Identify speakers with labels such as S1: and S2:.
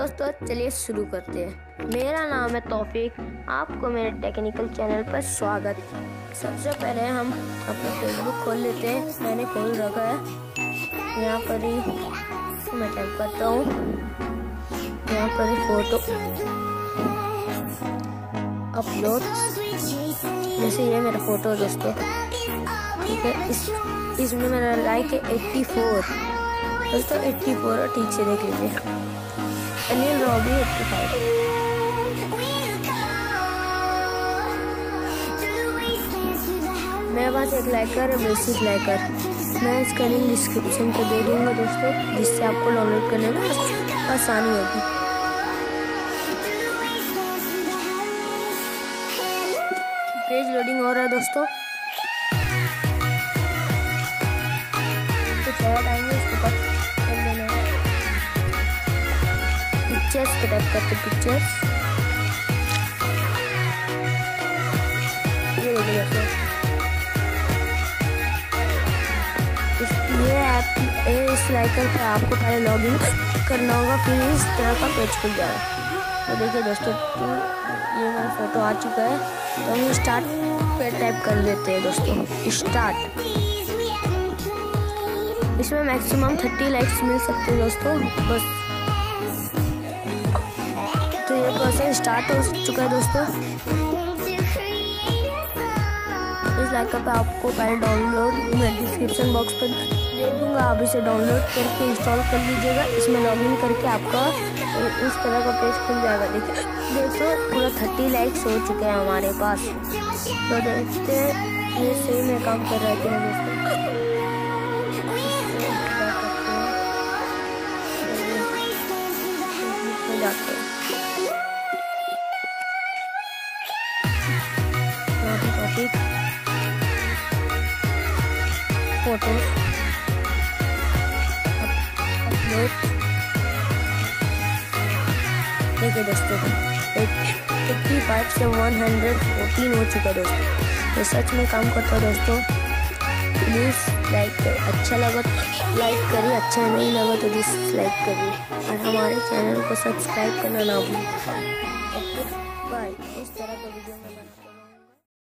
S1: दोस्तों चलिए शुरू करते हैं। मेरा नाम है तौफीक, आपको मेरे टेक्निकल चैनल पर स्वागत। सबसे पहले हम अपना फेसबुक खोल लेते हैं। मैंने खोल रखा है। यहाँ पर ही मैं टाइप करता हूँ, यहाँ पर ही फोटो अपलोड। जैसे ये मेरा फोटो है दोस्तों, ठीक है। इसमें मेरा लाइक है 84 दोस्तों, 84 है, ठीक से देख लीजिए। अनिल रॉबी 85। मेरे पास एक लाइकर है, बेसिक लाइकर। मैं इसका लिंक डिस्क्रिप्शन पे दे दूंगा दोस्तों, जिससे आपको डाउनलोड करने में आसानी होगी। पेज लोडिंग हो रहा है दोस्तों, तो थोड़ा टाइम है, इसको कट कर लेना है। पिक्चर्स पे टाइप करते पिक्चर्स, ये देखिए दोस्तों। ये ऐप इस लाइकर पे आपको पहले लॉगिन करना होगा, फिर इस तरह का पेज खुल जाएगा। तो देखिए दोस्तों, ये मेरा फोटो आ चुका है। तो हम स्टार्ट पे टाइप कर लेते हैं दोस्तों, स्टार्ट। इसमें मैक्सिमम 30 लाइक्स मिल सकते हैं दोस्तों, बस। तो ये प्रोसेस स्टार्ट हो चुका है दोस्तों। इस लाइक पे आपको पहले डाउनलोड मैं डिस्क्रिप्शन बॉक्स पर दे दूंगा, आप इसे डाउनलोड करके इंस्टॉल कर लीजिएगा। इसमें लॉगिन करके आपका इस तरह का पेज खुल जाएगा। देखिए दोस्तों, पूरा 30 लाइक्स हो चुके हैं हमारे पास। तो देखते हैं ये सही में काम कर रहा है कि नहीं दोस्तों। जाते हैं फोटो अपलोड। देखिए दोस्तों, 85 से 114 हो चुका है दोस्तों। ये सच में काम करता है दोस्तों। प्लीज़ लाइक करिए, अच्छा लगा तो लाइक करिए, अच्छा नहीं लगा तो डिसलाइक करिए, और हमारे चैनल को सब्सक्राइब करना ना भूलिए। Okay bye. इस तरह का वीडियो